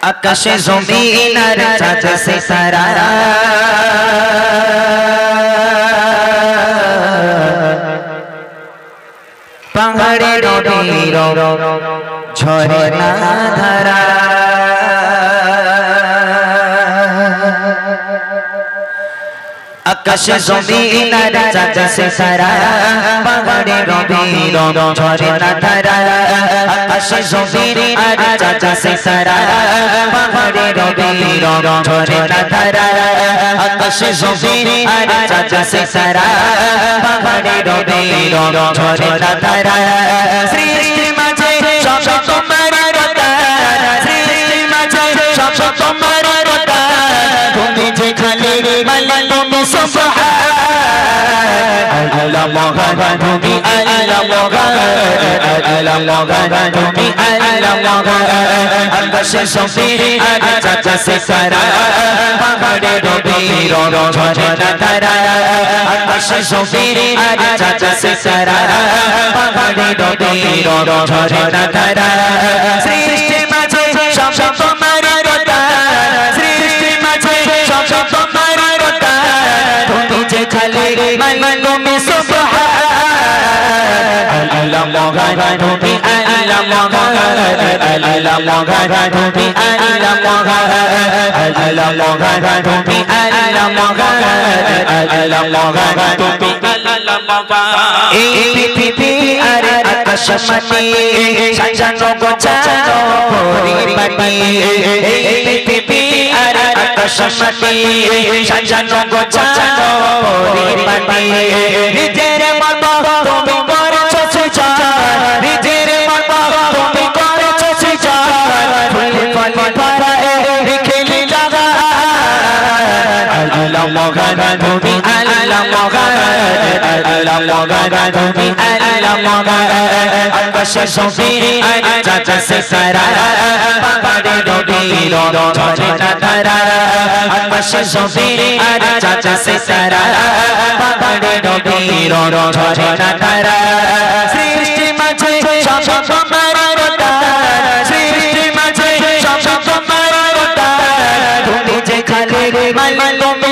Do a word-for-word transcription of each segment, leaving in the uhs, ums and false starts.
আকাশে জমিন আর চাঁদ সিতারা পাহাড়ে নদীর ঝরনা ধারা আকাশে জমিন আর চাঁদ সিতারা পাহাড়ে নদীর ঝরনা ধারা আকাশে জমিন আর চাঁদ সিতারা পাহাড়ে নদীর ঝরনা ধারা আকাশে জমিন আর চাঁদ সিতারা পাহাড়ে নদীর ঝরনা ধারা সৃষ্টি মাঝে সব তোমার কথা সৃষ্টি মাঝে সব তোমার কথা তুমি যে খালি তুমি সুবহান আল্লাহ মহান তুমি আল্লাহ মহান আল্লাহ মহান তুমি আল্লাহ মহান আকাশে জমিন আর চাঁদ সিতারা পাহাড়ে নদীর ঝরনা ধারা আকাশে জমিন আর চাঁদ সিতারা পাহাড়ে নদীর ঝরনা ধারা সৃষ্টি মাঝে সব তোমার কথা সৃষ্টি মাঝে সব তোমার কথা তুমি যে খালি তুমি সুবহান আল্লাহ মহান তুমি আল্লাহ মহান আল্লাহ মহান তুমি আল্লাহ মহান আল্লাহ মহান তুমি আল্লাহ মহান আল্লাহ মহান তুমি আল্লাহ মহান এই পৃথিবী আর আকাশ মাটি সাজানো গোছানো পরিপাটি এই পৃথিবী আর আকাশ মাটি সাজানো গোছানো পরিপাটি নিজের মতো তুমি করেছো সৃজন নিজের মতো তুমি করেছো সৃজন ফুল ফল ভরা খেলি লাগা আল্লাহ মহান তুমি আল্লাহ মহান আল্লাহ মহান তুমি আল্লাহ মহান আকাশে জমিন আর চাঁদ সিতারা পাহাড়ে নদীর ঝরনা ধারা আকাশে জমিন আর চাঁদ সিতারা পাহাড়ে নদীর ঝরনা ধারা সৃষ্টি মাঝে সব তোমার কথা সৃষ্টি মাঝে সব তোমার কথা তুমি যে খালি তুমি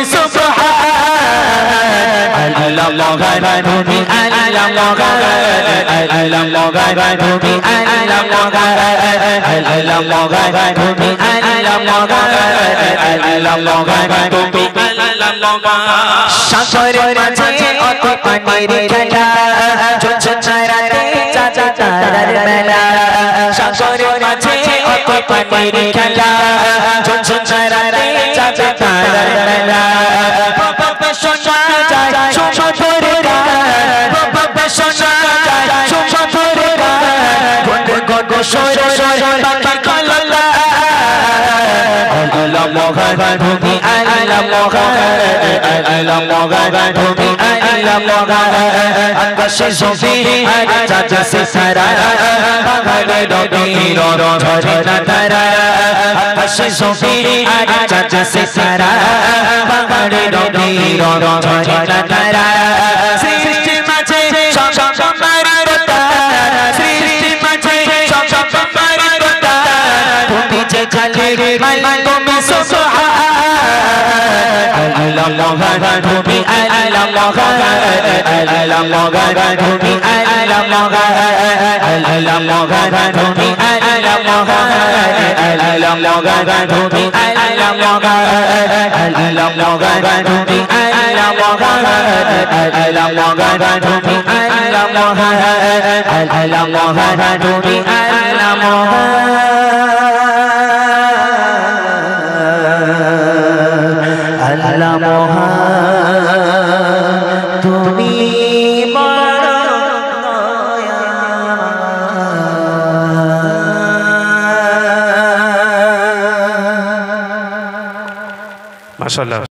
সুবহান আল্লাহ মহান তুমি আল্লাহ মহান আল্লাহ মহান তুমি আল্লাহ মহান আল্লাহ মহান তুমি আল্লাহ মহান আল্লাহ মহান তুমি আল্লাহ মহান সাগরের মাঝে অত পানির খেলা ঝরঝরাতে চাঁদ তারার মেলা সাগরের মাঝে অত পানির খেলা ঝরঝরাতে চাঁদ তারার মেলা বাবা শোনা যায় সুমধুর গান বাবা শোনা যায় সুমধুর গান গুন গুন সুর সুর বাবা কল্লা আল্লাহ মহান তুমি আল্লাহ মহান আল্লাহ মহান তুমি আল্লাহ মহান আকাশে জমিন আর চাঁদ সিতারা পাহাড়ে নদীর ঝরনা ধারা আকাশে জমিন আর চাঁদ সিতারা পাহাড়ে নদীর ঝরনা ধারা সৃষ্টি মাঝে সব তোমার কথা সৃষ্টি মাঝে সব তোমার কথা তুমি যে খালি তুমি সুবহান আল্লাহ মহান তুমি আল্লাহ মহান আল্লাহ মহান তুমি আল্লাহ মহান আল্লাহ মহান তুমি আল্লাহ মহান আল্লাহ মহান তুমি আল্লাহ মহান আল্লাহ মহান তুমি আল্লাহ মহান আল্লাহ মহান তুমি আল্লাহ মহান আল্লাহ মহান তুমি আল্লাহ মহান আল্লাহ মহান তুমি বড় দয়াময় মাশাআল্লাহ।